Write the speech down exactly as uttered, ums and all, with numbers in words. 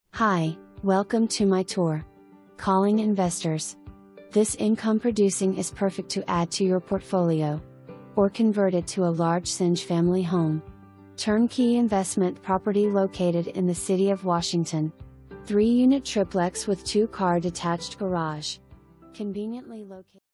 Hi, welcome to my tour. Calling investors. This income producing is perfect to add to your portfolio or convert it to a large singe family home. Turnkey investment property located in the city of Washington. three unit triplex with two car detached garage. Conveniently located.